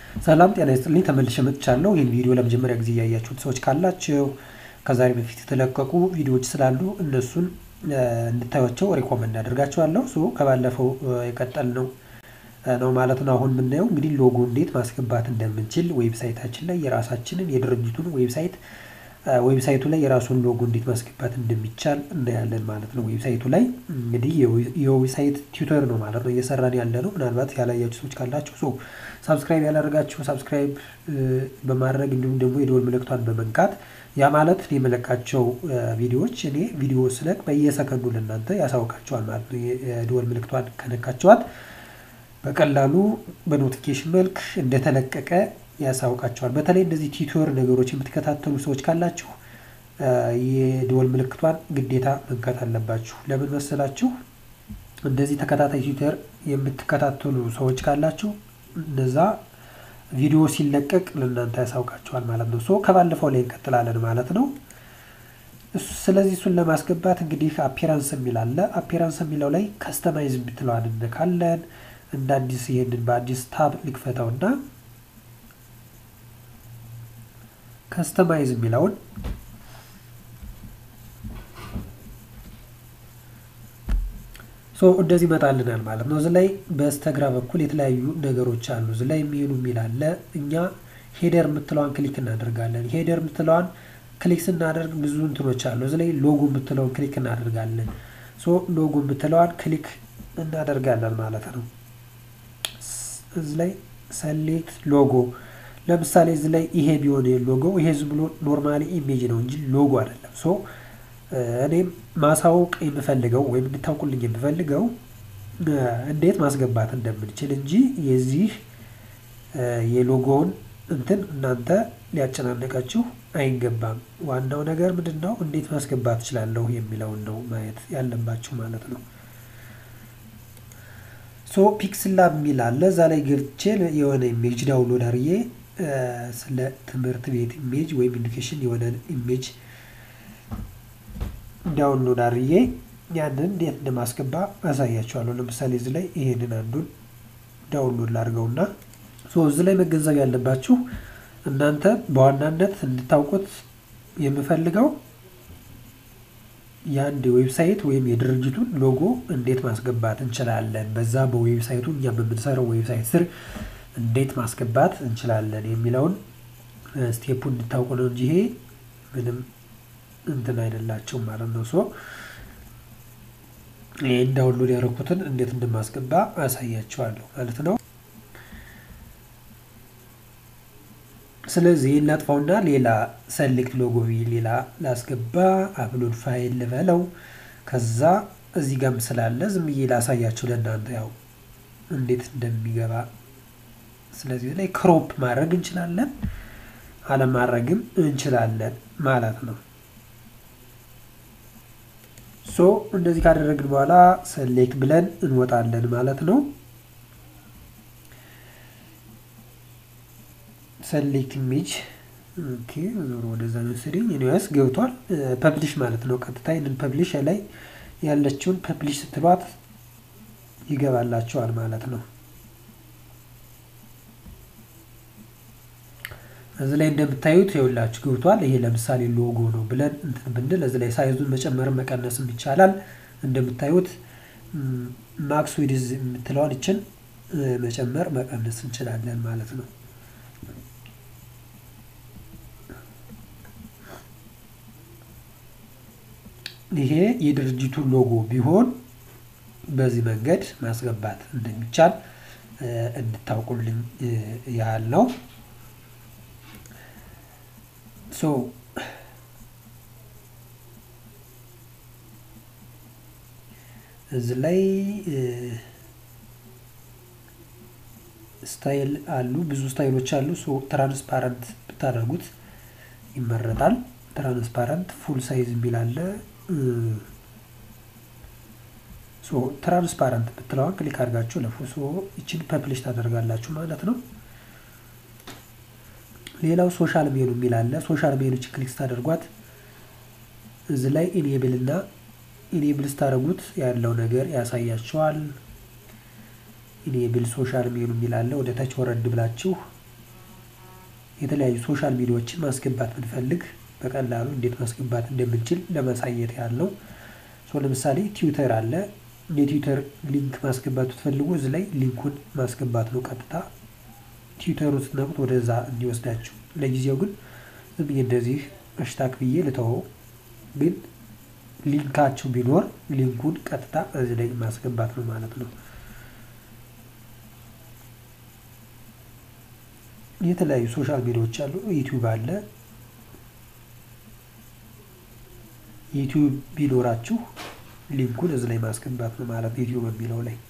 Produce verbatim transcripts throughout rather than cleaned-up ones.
ሰላም ጤና ይስጥልኝ ተመልሼ መጥቻለሁ። ይሄን ቪዲዮ ለመጀመሪያ ጊዜ ያያችሁት ሰዎች ካላችሁ ከዛሬ በፊት የተለቀቁ ቪዲዮዎች ስላሉ እነሱን እንድታዩቸው ሪኮመንድ አደርጋችኋለሁ። ሶ ከባለፈው የቀጠልነው ነው ማለት ነው። አሁን የምናየው እንግዲህ ሎጎ እንዴት ማስገባት እንደምንችል ዌብሳይታችን ላይ የራሳችንን የድርጅቱን ዌብሳይት ዌብሳይቱ ላይ የራሱን ሎጎ እንዴት ማስገባት እንደሚቻል እናያለን ማለት ነው። ዌብሳይቱ ላይ እንግዲህ የዌብሳይት ቲዩተር ነው ማለት ነው እየሰራን ያለነው። ምናልባት ያላያችሁ ሰዎች ካላችሁ ሶ ሰብስክራይብ ያላደረጋችሁ ሰብስክራይብ በማድረግ እንዲሁም ደግሞ የደወል ምልክቷን በመንካት ያ ማለት የመለቃቸው ቪዲዮዎች እኔ ቪዲዮ ስለቅ በየሰከንዱ ለእናንተ ያሳውቃችኋል ማለት ነው። የደወል ምልክቷን ከነካችኋት በቀላሉ በኖቲፊኬሽን መልክ እንደተለቀቀ ያሳውቃችኋል። በተለይ እንደዚህ ቲዩቶር ነገሮች የምትከታተሉ ሰዎች ካላችሁ የደወል ምልክቷን ግዴታ መንካት አለባችሁ። ለምን መሰላችሁ? እንደዚህ ተከታታይ ቲዩተር የምትከታተሉ ሰዎች ካላችሁ እነዛ ቪዲዮ ሲለቀቅ ለእናንተ ያሳውቃችኋል ማለት ነው። ሶ ከባለፈው ላይ እንቀጥላለን ማለት ነው። ስለዚህ እሱን ለማስገባት እንግዲህ አፒራንስ የሚል አለ። አፒራንስ የሚለው ላይ ከስተማይዝ ብትለዋን እንነካለን። እንደ አዲስ ይሄንን በአዲስ ታብ ልክፈተውና ከስተማይዝ የሚለውን ሶ እንደዚህ መጣልናል ማለት ነው። እዚህ ላይ በስተግራ በኩል የተለያዩ ነገሮች አሉ። እዚህ ላይ ሜኑ የሚል አለ። እኛ ሄደር የምትለዋን ክሊክ እናደርጋለን። ሄደር የምትለዋን ክሊክ ስናደርግ ብዙ እንትኖች አሉ። እዚህ ላይ ሎጎ የምትለውን ክሊክ እናደርጋለን። ሶ ሎጎ የምትለዋን ክሊክ እናደርጋለን ማለት ነው። እዚህ ላይ ሰሌክት ሎጎ ለምሳሌ እዚህ ላይ ይሄ ቢሆን ሎጎ ይሄ ዝም ብሎ ኖርማሊ ኢሜጅ ነው እንጂ ሎጎ አይደለም። ሶ እኔም ማሳወቅ የምፈልገው ወይም እንድታውቁልኝ የምፈልገው እንዴት ማስገባት እንደምንችል እንጂ የዚህ የሎጎውን እንትን እናንተ ሊያጨናነቃችሁ አይገባም። ዋናው ነገር ምንድነው እንዴት ማስገባት እችላለሁ የሚለውን ነው ማየት ያለባችሁ ማለት ነው። ሶ ፒክስል ላብ የሚል አለ። እዛ ላይ ገብቼ የሆነ ኢሜጅ ዳውንሎድ አድርጌ ስለ ትምህርት ቤት ኢሜጅ ወይም ኢዱኬሽን የሆነ ኢሜጅ ዳውንሎድ አድርጌ ያንን እንዴት እንደማስገባ አሳያችኋለሁ። ለምሳሌ እዚህ ላይ ይሄንን አንዱን ዳውንሎድ ላድርገውና ሶ እዚህ ላይ መገንዘብ ያለባችሁ እናንተ በዋናነት እንድታውቁት የምፈልገው የአንድ ዌብሳይት ወይም የድርጅቱን ሎጎ እንዴት ማስገባት እንችላለን፣ በዛ በዌብሳይቱ እኛ በምንሰራው ዌብሳይት ስር እንዴት ማስገባት እንችላለን የሚለውን ስቴፑን እንድታውቁ ነው እንጂ ይሄ ምንም እንትን አይደላችሁም ማለት ነው። ሶ ይሄን ዳውንሎድ ያደረኩትን እንዴት እንደማስገባ አሳያችኋለሁ ማለት ነው። ስለዚህ ላጥፋውና ሌላ ሰሌክት ሎጎ ሌላ ላስገባ አፕሎድ ፋይል ልበለው። ከዛ እዚህ ጋር ስላለ ዝም ብዬ ላሳያችሁ ለእናንተ ያው እንዴት እንደሚገባ። ስለዚህ ላይ ክሮፕ ማድረግ እንችላለን አለማድረግም እንችላለን ማለት ነው። ሶ እንደዚህ ካደረግን በኋላ ሰሌክት ብለን እንወጣለን ማለት ነው። ሰሌክት ኢሜጅ ኦኬ ዞሮ ወደዛ ነው ስሪኝ ዩኒቨርስ ገብቷል። ፐብሊሽ ማለት ነው። ቀጥታ ይሄንን ፐብሊሽ ላይ ያለችውን ፐብሊሽ ስትሏት ይገባላችኋል ማለት ነው። እዚህ ላይ እንደምታዩት ይኸውላችሁ ገብቷል። ይሄ ለምሳሌ ሎጎ ነው ብለን እንትን ብንል እዚህ ላይ ሳይዙን መጨመር መቀነስም ይቻላል። እንደምታዩት ማክስ ዊድዝ የምትለዋን እችን መጨመር መቀነስ እንችላለን ማለት ነው። ይሄ የድርጅቱ ሎጎ ቢሆን በዚህ መንገድ ማስገባት እንደሚቻል እንድታውቁልኝ ያህል ነው። ሶ እዚህ ላይ ስታይል አሉ፣ ብዙ ስታይሎች አሉ። ሶ ትራንስፓረንት ብታደርጉት ይመረጣል። ትራንስፓረንት ፉል ሳይዝ የሚል አለ። ሶ ትራንስፓረንት ብትለዋን ክሊክ አድርጋችሁ ለፉ ሶ እቺን ፐብሊሽ ታደርጋላችሁ ማለት ነው። ሌላው ሶሻል ሜኑ የሚል አለ። ሶሻል ሜኑ ክሊክ ታደርጓት እዚህ ላይ ኢኔብል እና ኢኔብል ስታደርጉት ያለው ነገር ያሳያችኋል። ኢኔብል ሶሻል ሜኑ የሚል አለ። ወደ ታች ወረድ ብላችሁ የተለያዩ ሶሻል ሚዲያዎችን ማስገባት ብንፈልግ በቀላሉ እንዴት ማስገባት እንደምንችል ለማሳየት ያለው። ሶ ለምሳሌ ትዊተር አለ። የትዊተር ሊንክ ማስገባት ብትፈልጉ እዚህ ላይ ሊንኩን ማስገባት ነው። ቀጥታ ትዊተሩን ስትነኩት ወደዛ እንዲወስዳችሁ። ለጊዜው ግን ዝም ብዬ እንደዚህ ሃሽታግ ብዬ ልተወው። ግን ሊንካችሁ ቢኖር ሊንኩን ቀጥታ እዚህ ላይ ማስገባት ነው ማለት ነው። የተለያዩ ሶሻል ሚዲያዎች አሉ። ዩቲዩብ አለ። ዩቲዩብ ቢኖራችሁ ሊንኩን እዚህ ላይ ማስገባት ነው ማለት ነው። ዩቲዩብ የሚለው ላይ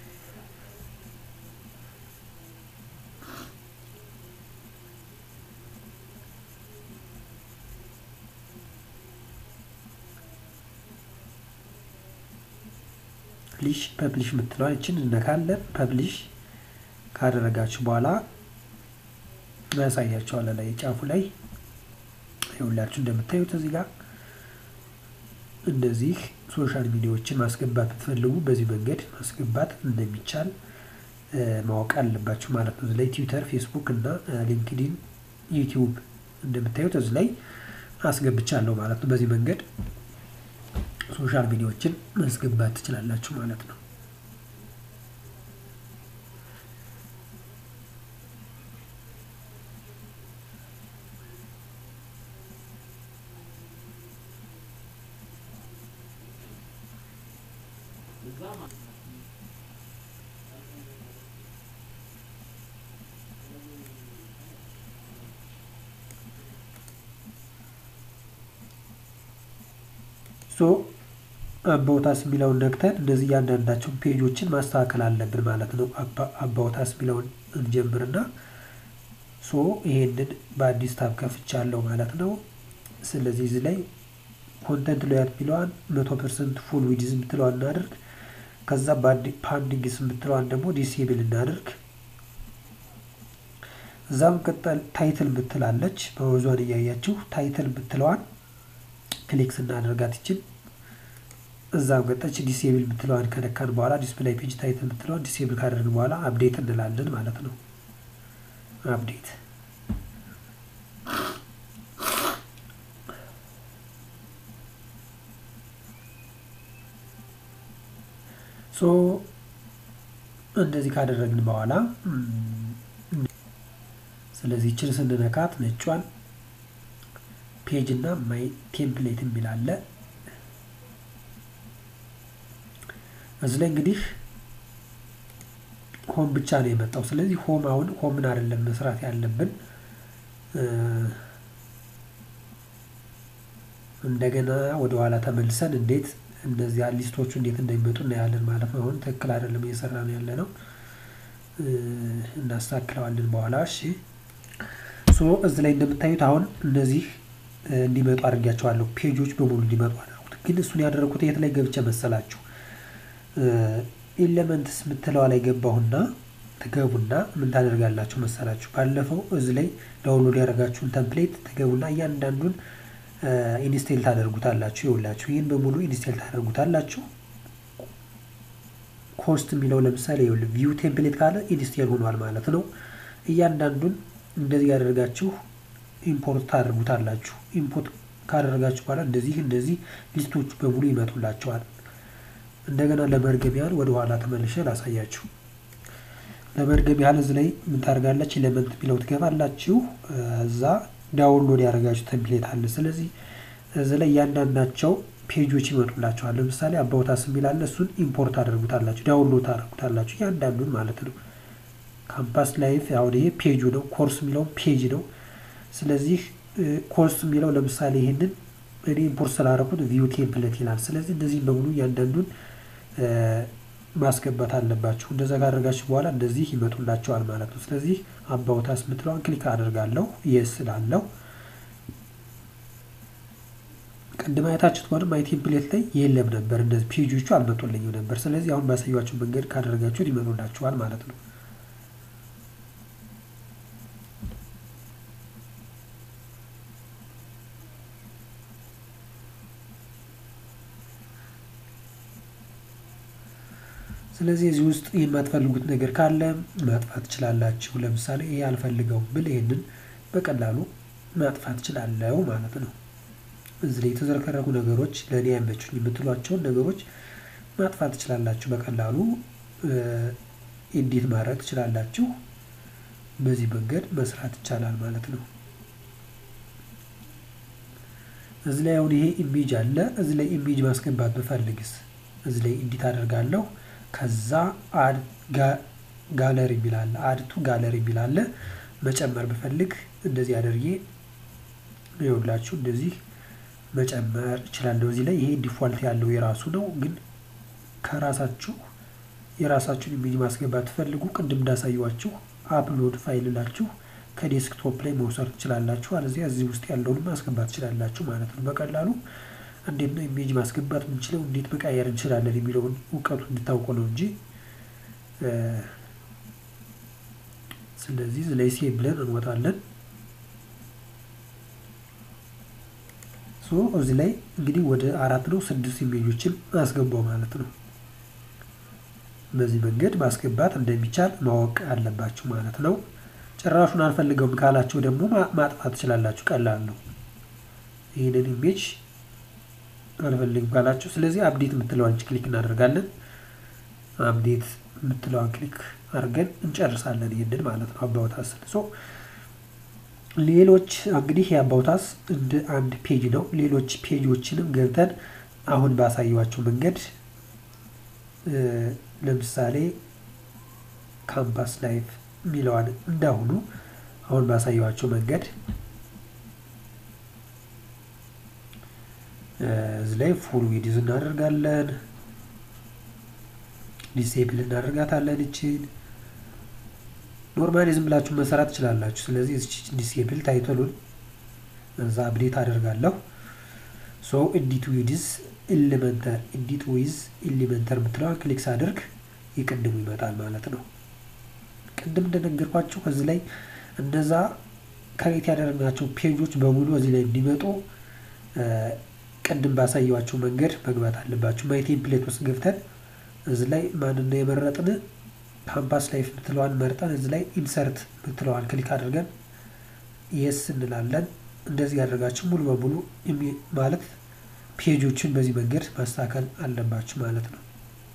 ፐብሊሽ ፐብሊሽ የምትለዋ እችን እነካለን። ፐብሊሽ ካደረጋችሁ በኋላ ያሳያችኋል። ላይ ጫፉ ላይ ይኸውላችሁ እንደምታዩት እዚህ ጋር እንደዚህ ሶሻል ሚዲያዎችን ማስገባት ብትፈልጉ በዚህ መንገድ ማስገባት እንደሚቻል ማወቅ አለባችሁ ማለት ነው። እዚህ ላይ ትዊተር፣ ፌስቡክ እና ሊንክዲን፣ ዩቲዩብ እንደምታዩት እዚህ ላይ አስገብቻለሁ ማለት ነው። በዚህ መንገድ ሶሻል ሚዲያዎችን ማስገባት ትችላላችሁ ማለት ነው። ሶ አባውታስ የሚለውን ነክተን እንደዚህ እያንዳንዳቸው ፔጆችን ማስተካከል አለብን ማለት ነው። አባውታስ የሚለውን እንጀምርና ሶ ይሄንን በአዲስ ታብ ከፍቻለሁ ማለት ነው። ስለዚህ እዚህ ላይ ኮንተንት ሎያት የሚለዋን መቶ ፐርሰንት ፉል ዊድዝ የምትለዋን እናድርግ። ከዛ ፓንዲንግስ የምትለዋን ደግሞ ዲሴብል እናድርግ። እዛም ቀጠል ታይትል የምትላለች በወዟን እያያችሁ ታይትል የምትለዋን ክሊክ ስናደርጋት ይችል እዛም ቀጠች ዲሴብል የምትለዋን ከነካን በኋላ ዲስፕሌይ ፔጅ ታይትል የምትለዋን ዲሴብል ካደረግን በኋላ አፕዴት እንላለን ማለት ነው። አፕዴት ሶ እንደዚህ ካደረግን በኋላ ስለዚህ እችን ስንነካት ነጯን ፔጅ እና ማይ ቴምፕሌት የሚል አለ። እዚህ ላይ እንግዲህ ሆም ብቻ ነው የመጣው። ስለዚህ ሆም አሁን ሆምን አይደለም መስራት ያለብን፣ እንደገና ወደ ኋላ ተመልሰን እንዴት እነዚህ ሊስቶቹ እንዴት እንደሚመጡ እናያለን ማለት ነው። አሁን ትክክል አይደለም እየሰራን ያለ ነው፣ እናስተካክለዋለን በኋላ። እሺ ሶ እዚህ ላይ እንደምታዩት አሁን እነዚህ እንዲመጡ አድርጋቸዋለሁ፣ ፔጆች በሙሉ እንዲመጡ አድርጉት። ግን እሱን ያደረኩት የት ላይ ገብቼ መሰላችሁ? ኤሌመንትስ ምትለዋ ላይ ገባሁና ትገቡና ምን ታደርጋላችሁ መሰላችሁ? ባለፈው እዚህ ላይ ዳውንሎድ ያደረጋችሁን ቴምፕሌት ትገቡና እያንዳንዱን ኢንስቴል ታደርጉታላችሁ። ይኸውላችሁ ይህን በሙሉ ኢንስቴል ታደርጉታላችሁ። ኮስት የሚለው ለምሳሌ ይኸውልህ ቪው ቴምፕሌት ካለ ኢንስቴል ሆኗል ማለት ነው። እያንዳንዱን እንደዚህ ያደርጋችሁ ኢምፖርት ታደርጉታላችሁ። ኢምፖርት ካደረጋችሁ በኋላ እንደዚህ እንደዚህ ሊስቶች በሙሉ ይመጡላችኋል። እንደገና ለመርገም ያህል ወደ ኋላ ተመልሼ ላሳያችሁ። ለመርገም ያህል እዚህ ላይ ምን ታደርጋላችሁ? ኤሌመንት የሚለው ትገባላችሁ። እዛ ዳውንሎድ ያደረጋችሁ ቴምፕሌት አለ። ስለዚህ እዚህ ላይ እያንዳንዳቸው ፔጆች ይመጡላችኋል። ለምሳሌ አባውታስ የሚል አለ። እሱን ኢምፖርት ታደርጉታላችሁ፣ ዳውንሎድ ታደርጉታላችሁ እያንዳንዱን ማለት ነው። ካምፓስ ላይፍ አሁን ይሄ ፔጁ ነው። ኮርስ የሚለው ፔጅ ነው። ስለዚህ ኮርስ የሚለው ለምሳሌ ይሄንን እኔ ኢምፖርት ስላደረኩት ቪው ቴምፕሌት ይላል። ስለዚህ እንደዚህ በሙሉ እያንዳንዱን ማስገባት አለባችሁ። እንደዛ ካደረጋችሁ በኋላ እንደዚህ ይመጡላችኋል ማለት ነው። ስለዚህ አባውታስ የምትለዋን ክሊክ አደርጋለሁ። የስ ስላለው ቅድም አይታችሁት ከሆነ ማይ ቴምፕሌት ላይ የለም ነበር፣ እንደዚህ ፔጆቹ አልመጡልኝም ነበር። ስለዚህ አሁን ባሳያችሁ መንገድ ካደረጋችሁት ይመጡላችኋል ማለት ነው። ስለዚህ እዚህ ውስጥ የማትፈልጉት ነገር ካለ ማጥፋት ትችላላችሁ። ለምሳሌ ይሄ አልፈልገውም ብል ይሄንን በቀላሉ ማጥፋት እችላለሁ ማለት ነው። እዚህ ላይ የተዘረከረኩ ነገሮች ለኔ አይመቹኝ የምትሏቸውን ነገሮች ማጥፋት ትችላላችሁ። በቀላሉ ኤዲት ማድረግ ትችላላችሁ። በዚህ መንገድ መስራት ይቻላል ማለት ነው። እዚህ ላይ አሁን ይሄ ኢሜጅ አለ። እዚህ ላይ ኢሜጅ ማስገባት ብፈልግስ እዚህ ላይ ኤዲት አደርጋለሁ። ከዛ አድ ጋለሪ ይላል አድ ቱ ጋለሪ ይላል። መጨመር ብፈልግ እንደዚህ አድርጌ ይኸውላችሁ እንደዚህ መጨመር እችላለሁ። እዚህ ላይ ይሄ ዲፎልት ያለው የራሱ ነው። ግን ከራሳችሁ የራሳችሁን ኢሜጅ ማስገባት ፈልጉ ቅድም እንዳሳየዋችሁ አፕሎድ ፋይል ላችሁ ከዴስክቶፕ ላይ መውሰድ ትችላላችሁ። አለዚያ እዚህ ውስጥ ያለውን ማስገባት ትችላላችሁ ማለት ነው። በቀላሉ እንዴት ነው ኢሜጅ ማስገባት የምንችለው እንዴት መቀየር እንችላለን የሚለውን እውቀቱ እንድታውቁ ነው እንጂ ስለዚህ እዚህ ላይ ሴቭ ብለን እንወጣለን። ሶ እዚህ ላይ እንግዲህ ወደ አራት ነው ስድስት ኢሜጆችን አስገባው ማለት ነው። በዚህ መንገድ ማስገባት እንደሚቻል ማወቅ አለባችሁ ማለት ነው። ጭራሹን አልፈልገውም ካላችሁ ደግሞ ማጥፋት ትችላላችሁ። ቀላል ነው። ይሄንን ኢሜጅ አልፈልግም ካላችሁ ስለዚህ አፕዴት የምትለዋን ክሊክ እናደርጋለን። አፕዴት የምትለዋን ክሊክ አድርገን እንጨርሳለን ይሄንን ማለት ነው። አባውታስ ሶ ሌሎች እንግዲህ የአባውታስ እንደ አንድ ፔጅ ነው። ሌሎች ፔጆችንም ገብተን አሁን ባሳየዋችሁ መንገድ ለምሳሌ ካምፓስ ላይፍ ሚለዋን እንዳሁኑ አሁን ባሳየዋችሁ መንገድ እዚህ ላይ ፉል ዊድዝ እናደርጋለን። ዲሴብል እናደርጋታለን። እቺን ኖርማሊ ዝም ብላችሁ መሰራት ትችላላችሁ። ስለዚህ እቺ ዲሴብል ታይትሉን እዛ አፕዴት አደርጋለሁ። ሶ ኤዲት ዊድዝ ኤሊመንተር ኤዲት ዊዝ ኤሊመንተር ምትለዋን ክሊክ ሳደርግ ይቀድሙ ይመጣል ማለት ነው። ቅድም እንደነገርኳችሁ እዚህ ላይ እንደዛ ክሬት ያደረግናቸው ፔጆች በሙሉ እዚህ ላይ እንዲመጡ ቅድም ባሳየዋችሁ መንገድ መግባት አለባችሁ። ማይ ቴምፕሌት ውስጥ ገብተን እዚህ ላይ ማንነ የመረጥን ካምፓስ ላይፍ ምትለዋን መርጠን እዚህ ላይ ኢንሰርት ምትለዋን ክሊክ አድርገን የስ እንላለን። እንደዚህ ያደርጋችሁ ሙሉ በሙሉ ማለት ፔጆችን በዚህ መንገድ ማስተካከል አለባችሁ ማለት ነው።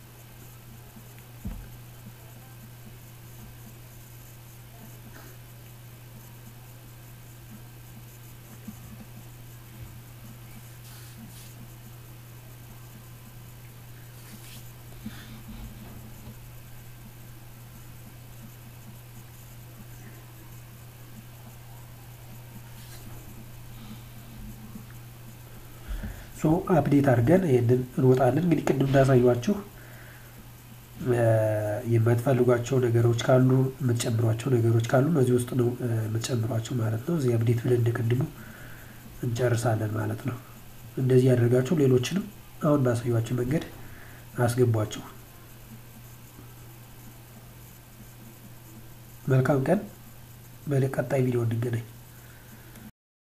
ሶ አፕዴት አድርገን ይሄንን እንወጣለን። እንግዲህ ቅድም እንዳሳየዋችሁ የማትፈልጓቸው ነገሮች ካሉ የምትጨምሯቸው ነገሮች ካሉ እዚህ ውስጥ ነው የምትጨምሯቸው ማለት ነው። እዚህ አፕዴት ብለን እንደቀድሙ እንጨርሳለን ማለት ነው። እንደዚህ ያደርጋችሁ ሌሎችንም አሁን ባሳየዋችሁ መንገድ አስገቧቸው። መልካም ቀን። በቀጣይ ቪዲዮ እንገናኝ።